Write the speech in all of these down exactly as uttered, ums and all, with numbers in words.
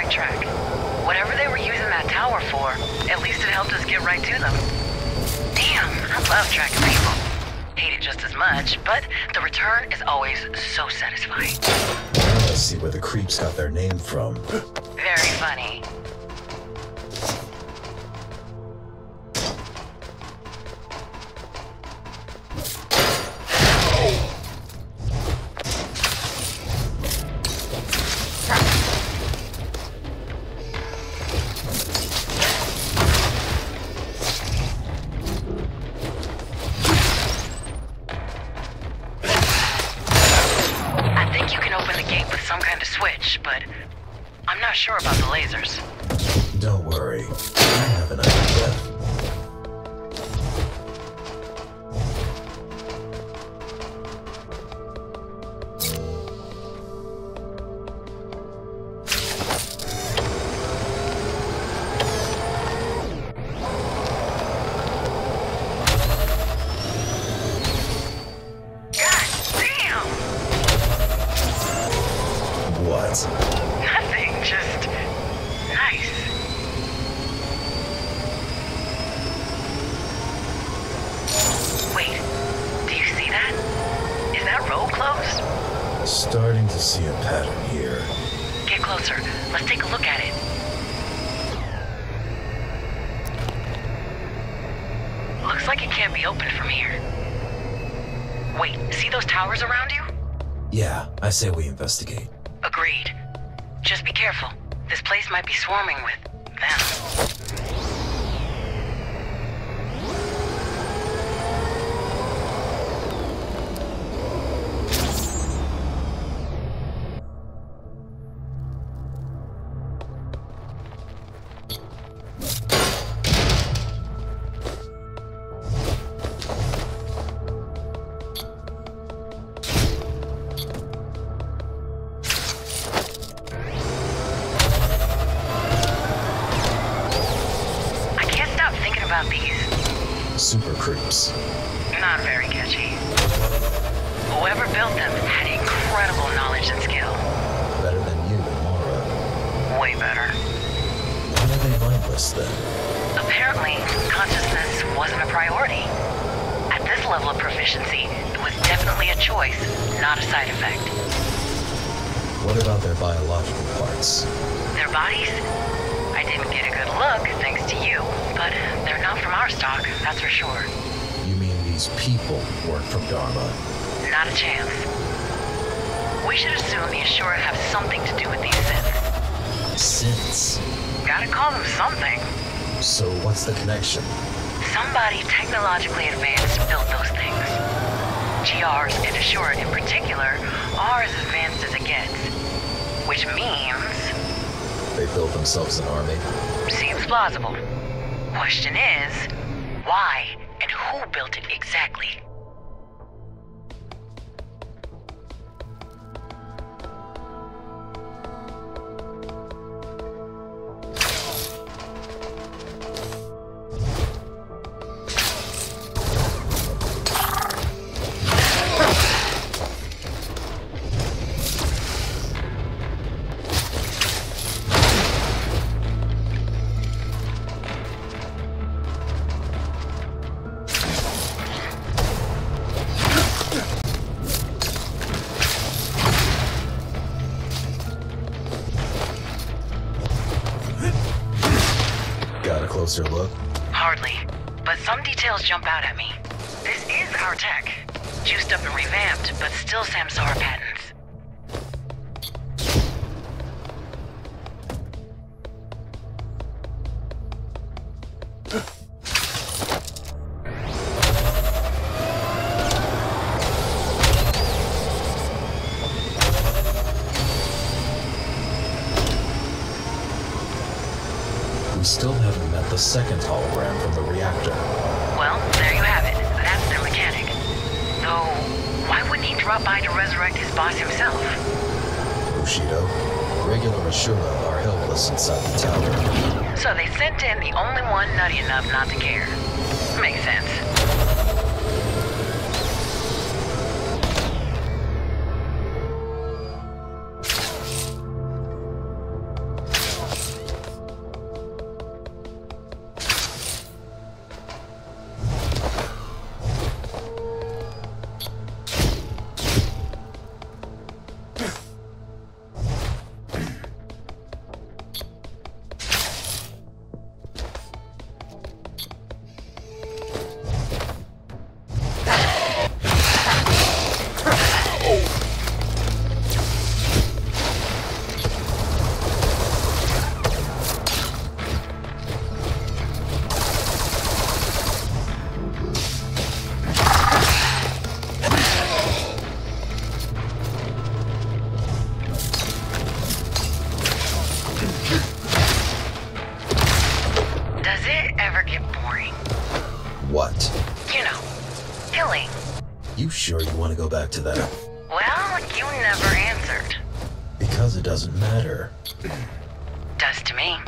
backtrack. Whatever they were using that tower for, at least it helped us get right to them. Damn, I love tracking people. Hate it just as much, but the return is always so satisfying. Now let's see where the creeps got their name from. Very funny. But I'm not sure about the lasers. Don't worry, I have an idea. Nothing, just nice. Wait, do you see that? Is that road closed? Starting to see a pattern here. Get closer. Let's take a look at it. Looks like it can't be opened from here. Wait, see those towers around you? Yeah, I say we investigate. Agreed. Just be careful. This place might be swarming with them. About these super creeps. Not very catchy. Whoever built them had incredible knowledge and skill. Better than you and Mara. Way better. Why are they mindless then? Apparently, consciousness wasn't a priority. At this level of proficiency, it was definitely a choice, not a side effect. What about their biological parts? Their bodies? I didn't get a good look, thanks to you, but they're not from our stock, that's for sure. You mean these people work from Dharma? Not a chance. We should assume the Ashura have something to do with these synths. Synths? Gotta call them something. So what's the connection? Somebody technologically advanced built those things. G Rs and Ashura in particular are as advanced as it gets. Which means... they built themselves an army? Seems plausible. Question is, why and who built it exactly? Closer look? Hardly, but some details jump out at me. This is our tech. Juiced up and revamped, but still Samsara patents. Still haven't met the second hologram from the reactor. Well, there you have it. That's their mechanic. Though, why wouldn't he drop by to resurrect his boss himself? Bushido, regular Ashura are helpless inside the tower. So they sent in the only one nutty enough not to care. Makes sense. go back to that? Well, you never answered. Because it doesn't matter. Does to me.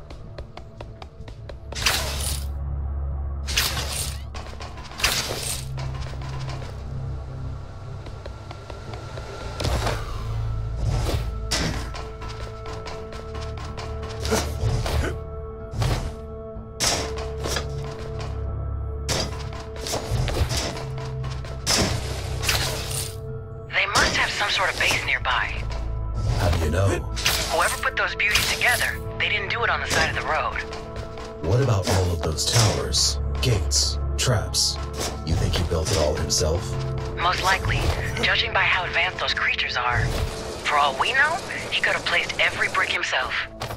Sort of base nearby. How do you know? Whoever put those beauties together, they didn't do it on the side of the road. What about all of those towers, gates, traps? You think he built it all himself? Most likely, judging by how advanced those creatures are. For all we know, he could have placed every brick himself.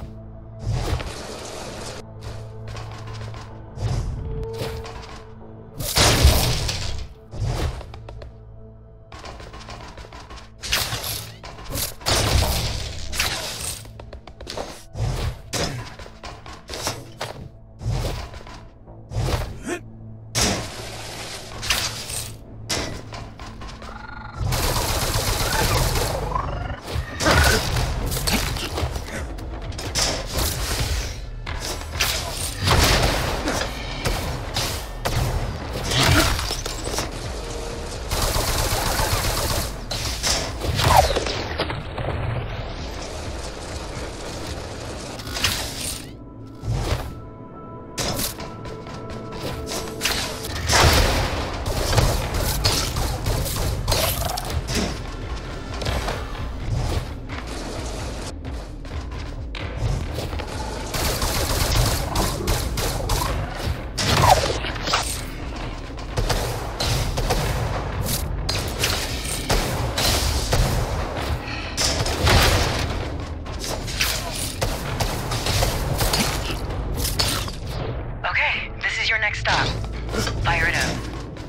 Next stop. Fire it up.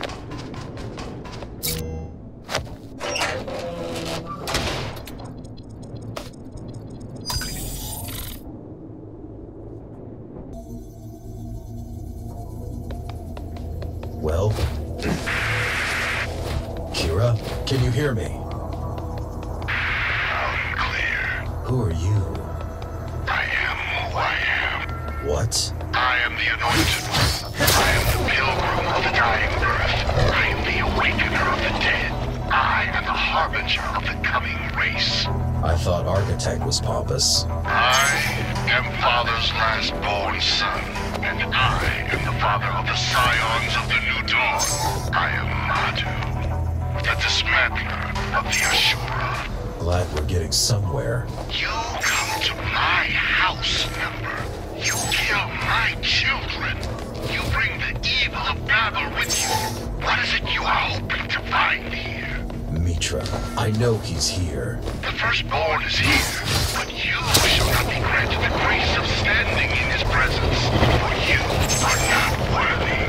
Well? Kira, can you hear me? Loud and clear. Who are you? I am who I am. What? I am the Anointed One. I am the Pilgrim of the dying earth. I am the Awakener of the dead. I am the Harbinger of the coming race. I thought Architect was pompous. I am Father's last-born son, and I am the father of the scions of the New Dawn. I am Madu, the dismantler of the Ashura. Glad we're getting somewhere. You come to my house, member. You kill my children. You bring the evil of Babel with you. What is it you are hoping to find here? Mitra, I know he's here. The firstborn is here, but you shall not be granted the grace of standing in his presence, for you are not worthy.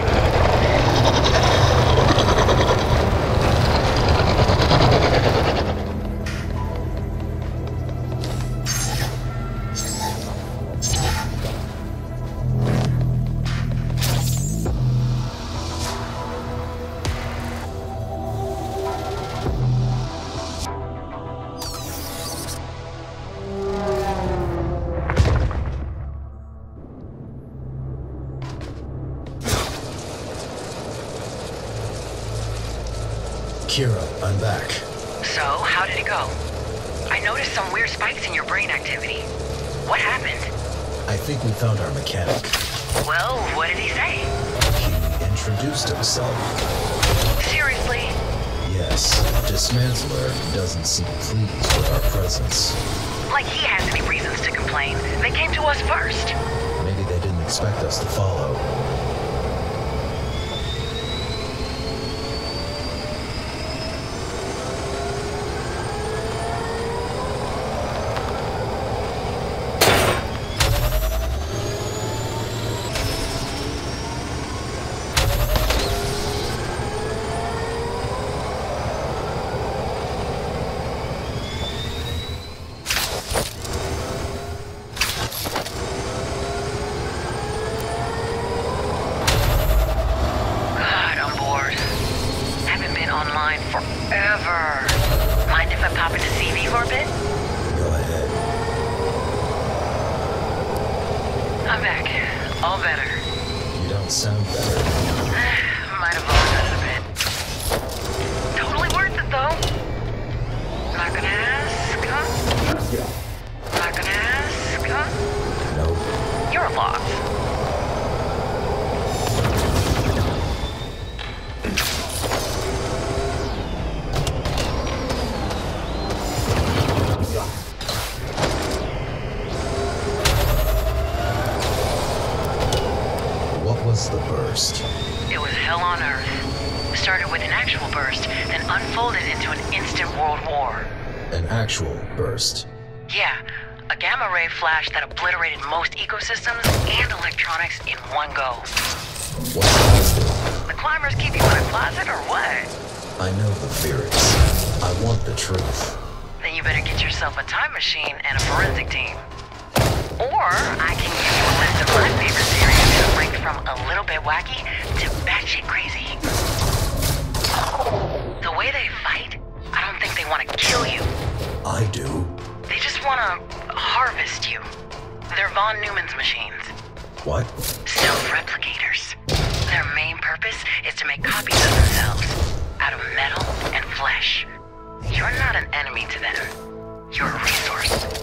Kira, I'm back. So, how did it go? I noticed some weird spikes in your brain activity. What happened? I think we found our mechanic. Well, what did he say? He introduced himself. Seriously? Yes, Dismantler doesn't seem pleased with our presence. Like he has any reasons to complain. They came to us first. Maybe they didn't expect us to follow. Hop into C V for a bit? Go ahead. I'm back. All better. You don't sound better. Might have overdone it a bit. Totally worth it, though. Not gonna ask, huh? Not gonna ask, huh? Nope. You're a loss. What was the burst? It was hell on Earth. Started with an actual burst, then unfolded into an instant world war. An actual burst. Yeah, a gamma ray flash that obliterated most ecosystems and electronics in one go. What caused it? The climbers keep you in a closet or what? I know the theories. I want the truth. Then you better get yourself a time machine and a forensic team. Or I can give you a list of my favorite theories ranked from a little bit wacky to batshit crazy. The way they fight, I don't think they want to kill you. I do. They just want to harvest you. They're Von Neumann's machines. What? Self-replicators. Their main purpose is to make copies of themselves out of metal and flesh. You're not an enemy to them. You're a resource.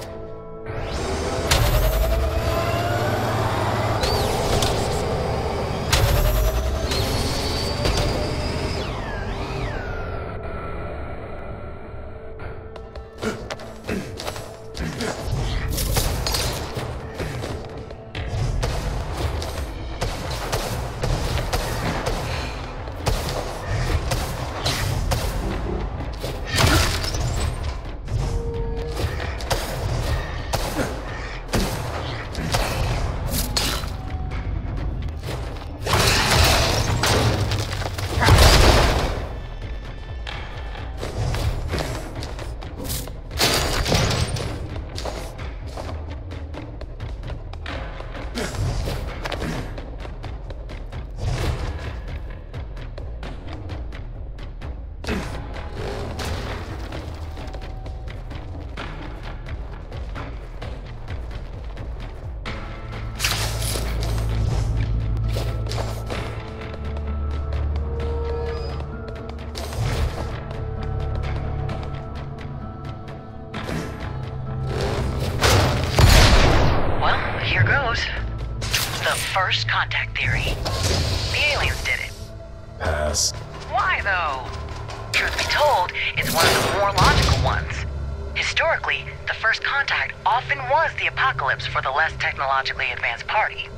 First contact theory. The aliens did it. Pass. Why, though? Truth be told, it's one of the more logical ones. Historically, the first contact often was the apocalypse for the less technologically advanced party.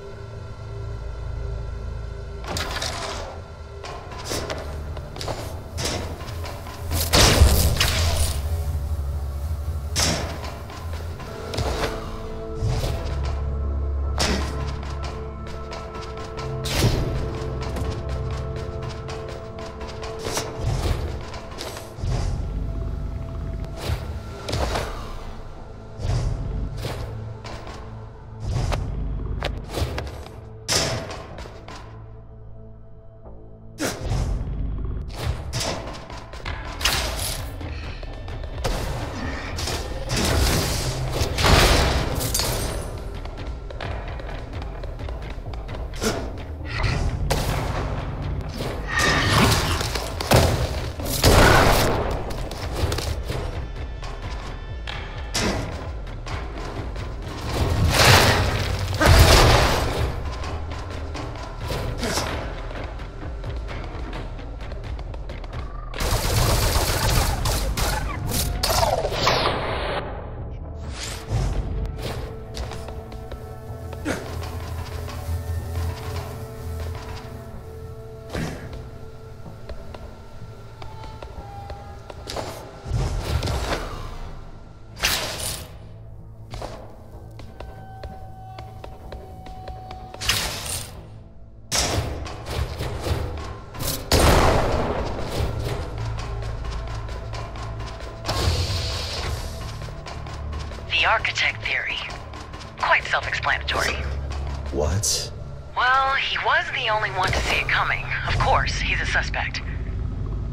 The architect theory. Quite self-explanatory. What? Well, he was the only one to see it coming. Of course, he's a suspect.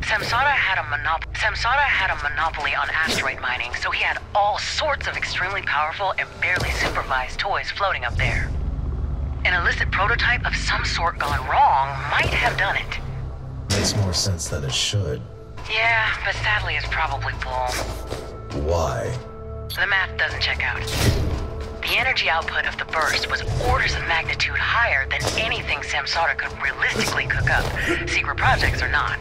Samsara had a monop- Samsara had a monopoly on asteroid mining, so he had all sorts of extremely powerful and barely supervised toys floating up there. An illicit prototype of some sort gone wrong might have done it. Makes more sense than it should. Yeah, but sadly it's probably bull. Why? The math doesn't check out. The energy output of the burst was orders of magnitude higher than anything Samsara could realistically cook up, secret projects or not.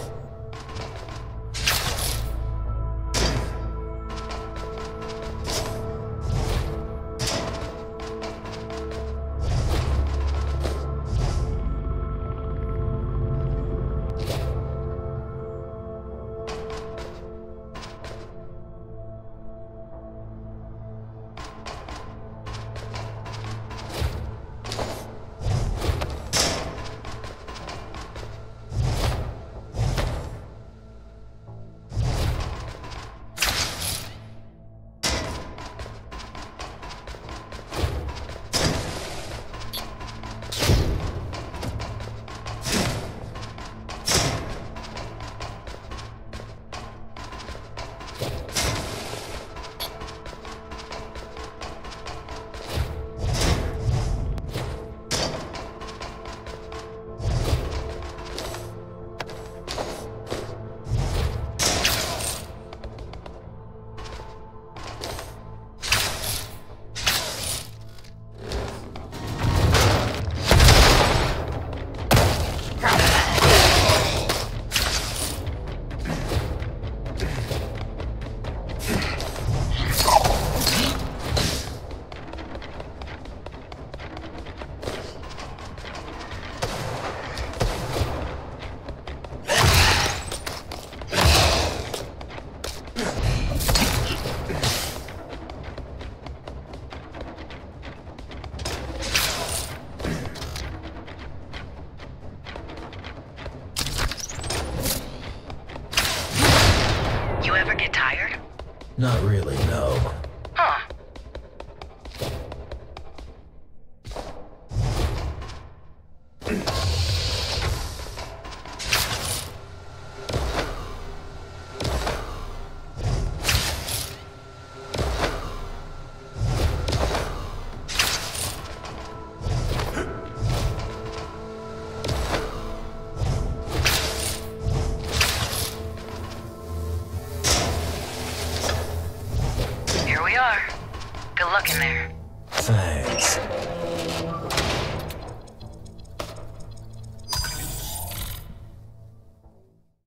Not really, no. Huh. Good luck in there. Thanks.